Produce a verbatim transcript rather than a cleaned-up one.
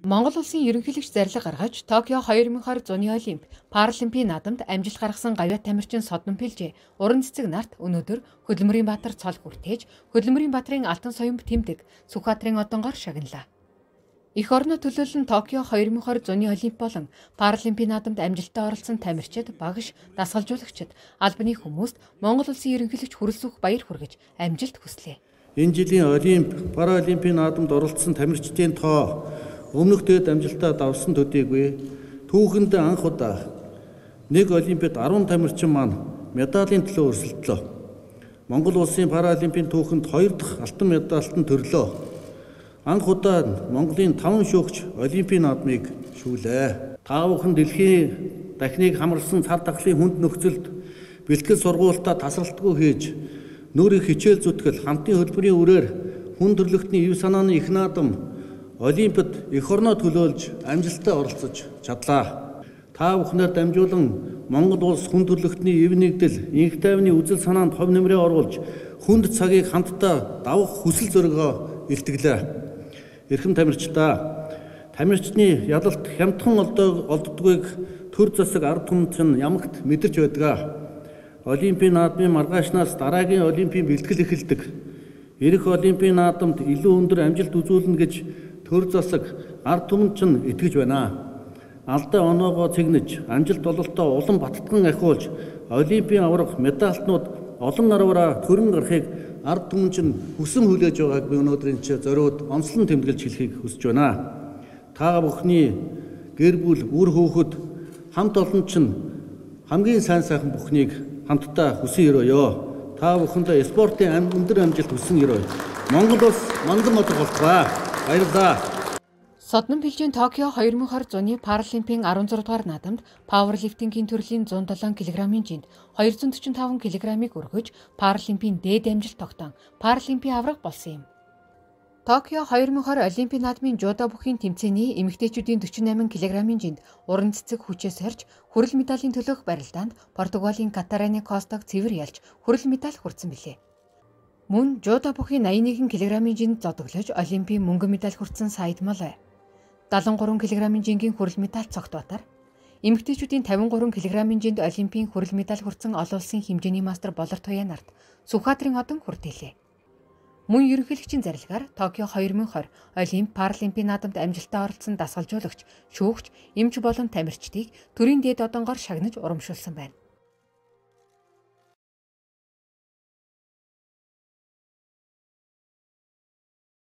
Монгол улсын ерөнхийлөгч зарлиг гаргаж Токио две тысячи двадцать зуны олимп, паралимпийн наадамд амжилт гаргасан гавьяа тамирчин Содномпилжээ М.Уранцэцэг нарт өнөөдөр Хөдөлмөрийн баатар цол хүртээж Хөдөлмөрийн баатарын алтан соёмд тэмдэг Сүхбаатарын одонгоор шагналаа. Эх орноо төлөөлөн Токио две тысячи двадцать зуны олимп болон паралимпийн наадамд амжилттай оролцсон тамирчид, багш, дасгалжуулагчид, албаны хүмүүст Монгол улсын ерөнхийлөгч хүрэлцэх баяр хүргэж амжилт хүслээ. Энэ жилийн олимп, паралимпийн наадамд оролцсон тамирчдын тоо өмнөх дэд амжилтаа давсан төдийгүй түүхэнд анх удаа нэг олимпиад арван тамирчин маань медалийн төлөө өрсөлдлөө. Монгол улсын паралимпийн түүхэнд хоёр дахь алтан медальтан төрлөө. Анх удаа Монголын таван шүүгч олимпийн наадмыг шүүлээ. Та бүхэн дэлхийн дахныг хамарсан цар тахлын хүнд нөхцөлд бэлтгэл сургуультаа тасралтгүй хийж нөр их хичээл зүтгэл хамтын хөдөлмөрийн үрээр хүн төрлөختний ив санааны их наадам олимпиад эх орноо төлөөлж амжилттай оролцож чадлаа. Та бүхнээр дамжуулан Монгол улс хүн төрлөختний ив нэгдэл, инх тайвны үзэл санаанд хов нэмрээ оруулж хүнд цагийг хамтдаа давах хүсэл зоригоо илтгэлээ. Эрхэм тамирчдаа, тамирчны ялалт хямдхан олддоггүйг төр засаг ард түмэн чинь ямагт мэдэрч байдаг. Олимпийн наадмын маргаашнаас дараагийн олимпийн бэлтгэл эхэлдэг. Ирэх олимпийн наадамд илүү өндөр амжилт үзүүлнэ гэж төр засаг ард түмэн чинь итгэж байна. Алдаа оноогоо цэгнэж, амжилт бололтоо улам баттган ахиулж, олимпийн аврах медальтнууд олон нараараа төрөн гарахыг ард түмэн чинь хүсэн хүлээж байгааг би өнөөдрийн чи зориуд онцлон тэмдэглэж хэлхийг хүсэж байна. Та бүхний гэр бүл, үр хүүхэд хамт олон чинь хамгийн сайн сайхан бүхнийг хамтдаа хүсэн өрөөё. Та бүхэндээ спортын өндөр амжилт хүсэн өрөөё. Монгол улс манган мод болтугай. Баярлалаа. Содномпилжээний Токио две тысячи двадцать зуны паралимпийн дөрөвдүгээр дугаар наадамд пауэрлифтингийн төрлийн зуун долоон килограммын жинд двести четиридесет и пять килограммыг өргөж паралимпийн дээд амжилт тогтоон паралимпийн авраг болсон юм. Токио две тысячи двадцать олимпийн наадмын жудо бүхийн тэмцээний эмэгтэйчүүдийн quaranta eight килограммын жинд Уранцэцэг хүчээс харж хүрэл медалийн төлөөх барилдаанд Португалийн Катарины Костог цэвэр ялж хүрэл медаль хүртсэн билээ. Мөн жудо бүхийн eighty one килограммын жинд зодоглож олимпийн мөнгөн медаль хүртсэн Саидмол seventy three килограммын жингийн хүрэл медаль цогтбаатар, эмэгтэйчүүдийн fifty three килограммын жинд олимпийн хүрэл медаль хүртсэн олон улсын хэмжээний мастер болор туяа нарт Сүхбаатарын одон хүртээлээ. Мөн ерөнхийлөгчийн зарилгаар Токио две тысячи двадцать олимп, паралимпийн наадамд амжилттай оролцсон дасгалжуулагч, шүүгч, эмч болон тамирчдыг төрийн дээд одонгоор шагнаж урамшуулсан байна.